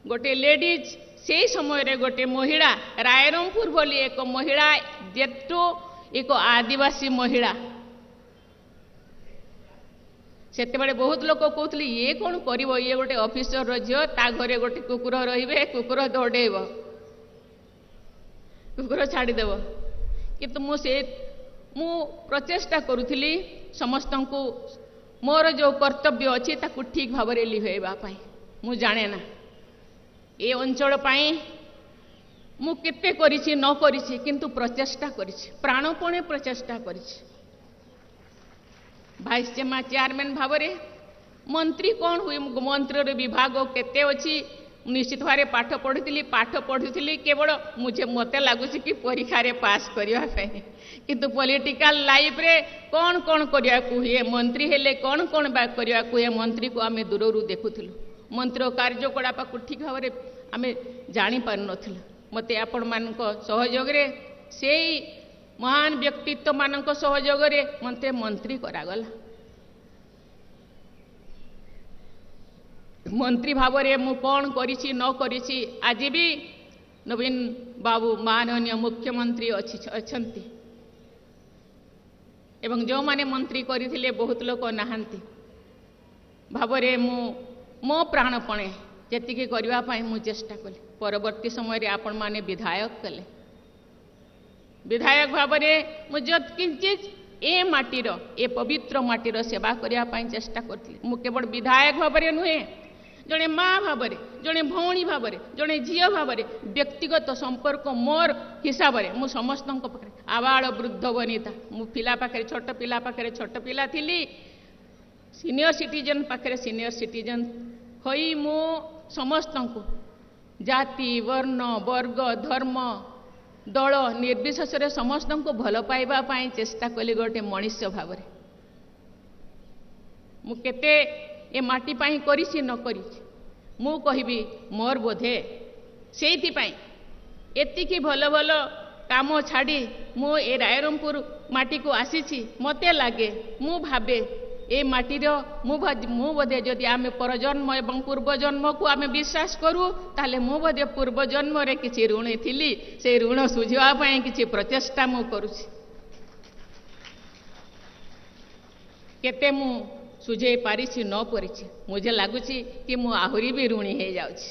गोटे लेडीज से समय रे गोटे महिला रायरंगपुर बोली एक महिला जेटो एक आदिवासी महिला से बहुत लोग कहते ये कौन कर ये गोटे ऑफिसर झील ता घरे गोटे कुकुर रे कुकुर दौड़ेब कुकुर छाड़देव किंतु मु प्रचेष्टा करुली समस्त को मोर जो कर्तव्य अच्छी ताकू ठीक भाव में लिभेवाई मु जाने ना ए अंचल मु केते करिछि न करिछि किंतु प्रचेष्टा करिछि प्राणपणे प्रचेष्टा करिछि भाइस चेयरमैन भाव में मंत्री कौन हुए मंत्री विभाग केते अच्छी निश्चित भाव पाठ पढ़ुली केवल मुझे मत लगुच कि परीक्षा रे पास करने किंतु पॉलिटिकल लाइफ रे कौन कौन करने हुए मंत्री हेले कौन कौन करने हुए मंत्री को आम दूर देखुलु मंत्री कार्यकलाप को ठीक भाव में आम जापर नु मत आपण मान सहयोग से महान व्यक्तित्व मान सहयोग मत मंत्री करागला मंत्री भाव में मु कौन करिछि न करिछि आज भी नवीन बाबू माननीय मुख्यमंत्री अच्छी एवं जो माने मंत्री करथिले बहुत लोक नहांती भाव में मो प्राणपणे जेतिके करबा पई मु चेष्टा कली परवर्ती समय आपण माने विधायक कले विधायक भाव में मुझे किंचित ए माटीर ए पवित्र माटीर सेवा करने चेष्टा करी मु केवल विधायक भाव में नुहे जड़े माँ भाव में जड़े भौणी भाव में जड़े झील भाव में व्यक्तिगत संपर्क मोर हिसाब से मु समस्त आबाल वृद्ध वनिता मु पिला पाखे छोट पिला पाखे छोट पिला थी सीनियर सिटीजन पाखे सीनियर सिटीजन होई मु समस्त को जाति वर्ण वर्ग धर्म दल निर्विशेष समस्त को भल पाइबा पाई चेष्टा कली गोटे मनुष्य भाव में मु केते ए माटी पाई करिछि न करिछि मु कहिबी मोर बोधे सेति पाई एतिकी भल भल काम छाड़ी मु ए रायरंगपुर माटी को आसीछि मते लागे मु भाबे ए माटीर मु बोधे जदि आमे परजन्म एवं पूर्वजन्म को आमे विश्वास करूँ ताले मु बोधे पूर्वजन्म रे किछि ऋणी थिली से ऋण सुझिबा पई किछि प्रचेष्टा मु करूछि केते मु सुझे पारिछि न परिछि मुझे लगुछि कि मु आहुरी भी ऋणी हो जाउछि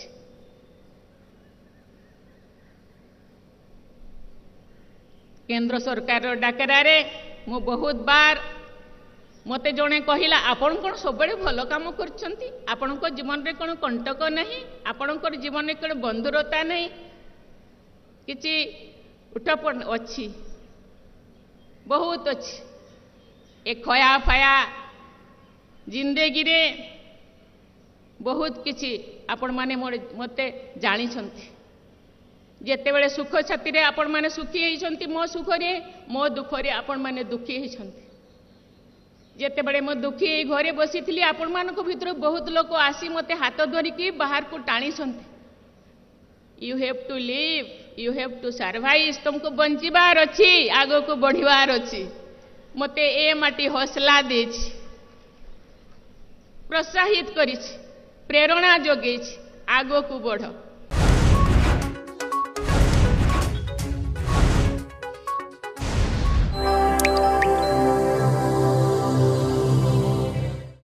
केंद्र सरकार डाकरा रे मु बहुत बार मते जने कहिला आपण कोन सबले भल काम करछंती आपण को जीवन रे कोन कंटक नहीं आपण को जीवन रे कोन बंधुरता नहीं किछि उठपन अछि बहुत अछि ए खया फया जिंदगी रे बहुत किछि आपण माने मते जानी छंती जेते बेले सुख छाती रे आपण माने सुखी हेई छंती मो सुख रे मो दुख रे आपण माने दुखी हेई छंती जेते बड़े मो दुखी घरे बसी थी आपण मान भीतर बहुत लोग आसी मते हाथ धरिकी बाहर को टाणी छंती you have to live you have to survive तुमको बंचीबार अच्छी आगो को बढ़िबार अच्छी मते ए माटी हौसला देछि प्रोत्साहित करिछि प्रेरणा जोगेछि आगो को बढ़